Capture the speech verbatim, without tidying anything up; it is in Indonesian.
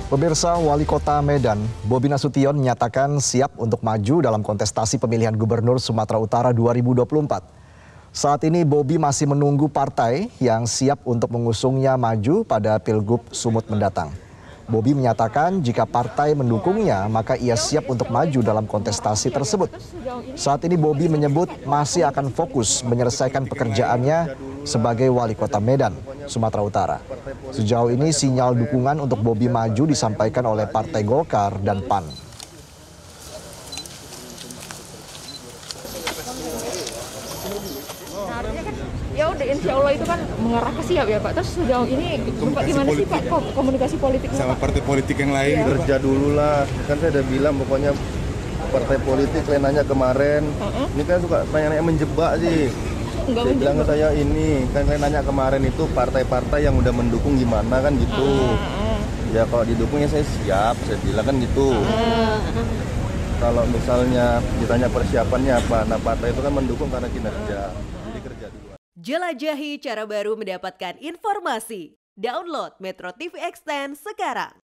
Pemirsa, Wali Kota Medan, Bobi Nasution menyatakan siap untuk maju dalam kontestasi pemilihan Gubernur Sumatera Utara dua ribu dua puluh empat. Saat ini Bobi masih menunggu partai yang siap untuk mengusungnya maju pada Pilgub Sumut mendatang. Bobi menyatakan jika partai mendukungnya, maka ia siap untuk maju dalam kontestasi tersebut. Saat ini Bobi menyebut masih akan fokus menyelesaikan pekerjaannya sebagai Wali Kota Medan, Sumatera Utara. Sejauh ini sinyal dukungan untuk Bobi maju disampaikan oleh Partai Golkar dan P A N. Nah, artinya kan ya udah insya Allah itu kan mengarah ke siap ya Pak. Terus sejauh ini Bapak gimana sih Pak komunikasi politik sama partai politik yang lain? Ya. Kerja dulu lah, kan saya udah bilang pokoknya partai politik lain nanya kemarin, uh-uh. ini kan suka tanya-nanya menjebak sih. Enggak saya menjebak. Bilang ke saya ini, kan kalian nanya kemarin itu partai-partai yang udah mendukung gimana kan gitu. Uh-uh. Ya kalau didukung ya saya siap, saya bilang kan gitu. Uh-uh. Kalau misalnya ditanya persiapannya apa, nah partai itu kan mendukung karena kinerja. Jadi kerja dulu. Jelajahi cara baru mendapatkan informasi. Download Metro T V Extend sekarang.